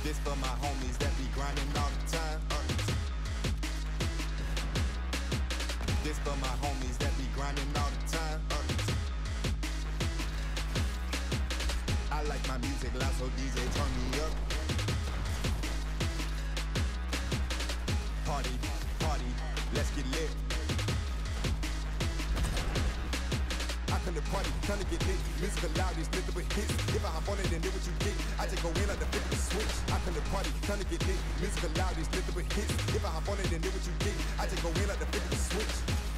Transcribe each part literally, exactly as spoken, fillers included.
This for my homies that be grinding all the time. This for my homies that be grinding all the time. I like my music loud, so D J turn me up. Party, party, let's get lit. I come to party, come to get lit. Music loud, these little bit hits. If I hop on it, then do what you get. I just go in like the flip of the switch. I come to party, come to get lit. Music loud, these little bit hits. If I hop on it, then do what you get. I just go in like the flip of the switch.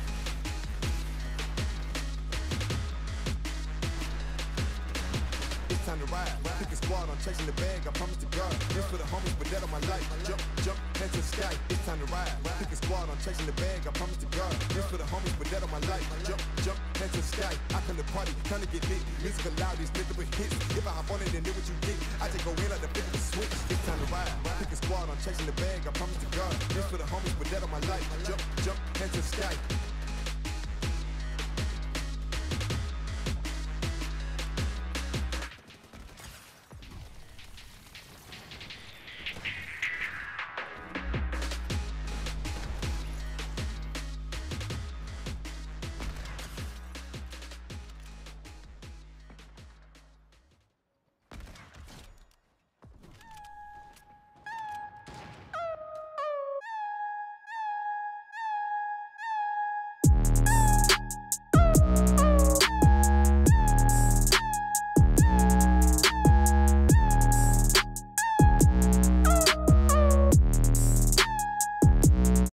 Time to ride, pick a squad, I'm chasing the bag, I promise to God. This for the homies, but that on my life. Jump, jump, hands to the sky. It's time to ride, pick a squad, I'm chasing the bag, I promise to God. This for the homies, but that on my life. Jump, jump, hands to the sky. I come to party, come to get lit. Music loud, these little bit hits. If I hop on it, then do what you get. I just go in like the flip of the switch. It's time to ride, pick a squad, I'm chasing the bag, I promise to God. This for the homies, but that on my life. Jump, jump, hands to the sky.